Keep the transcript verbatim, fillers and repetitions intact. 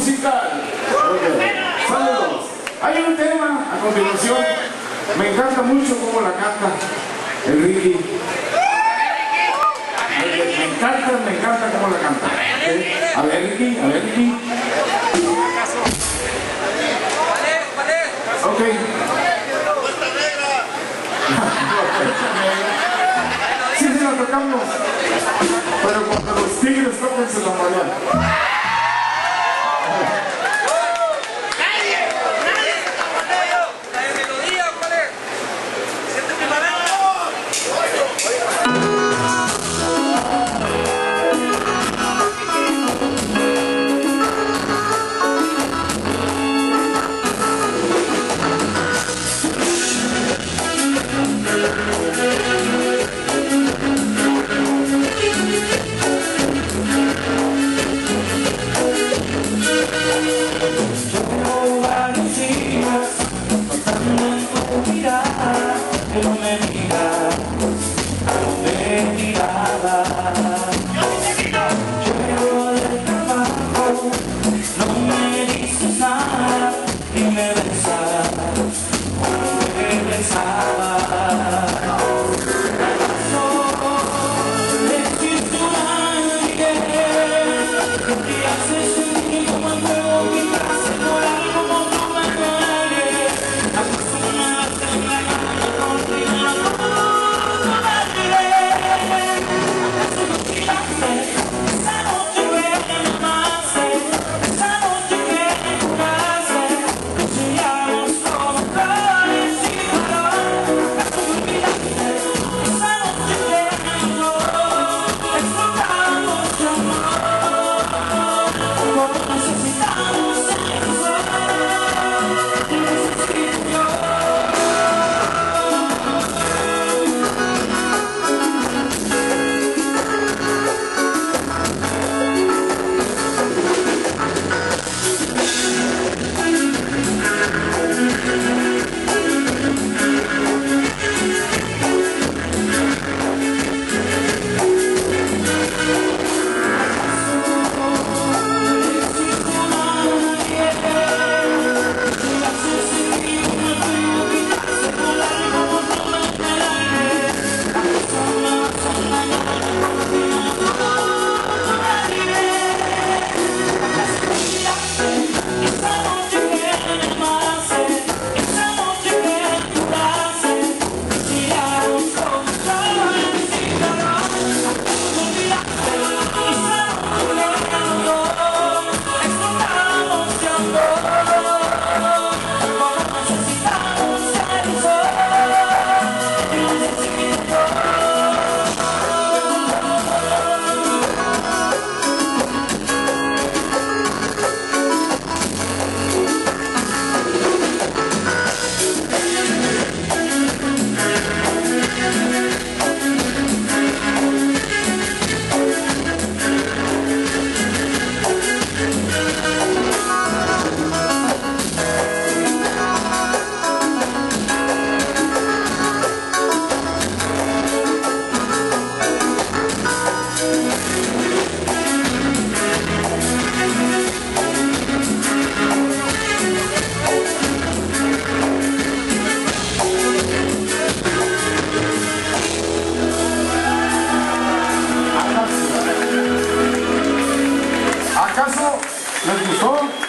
musical. Okay. Saludos. Hay un tema a continuación. Me encanta mucho cómo la canta el Ricky. Me encanta, me encanta cómo la canta. ¿Okay? A ver, Ricky, a ver, Ricky. Ok. Sí, sí, la tocamos. Pero cuando los tigres tocan se la marean. Que no me digas a dónde tiraba. Llego del trabajo, no me dices nada y me besas cuando regresaba. No existe nadie que te hace sentir como el fuego que te hace volar como tú me dueles. Acostumbrarte a la ¿Acaso les gustó?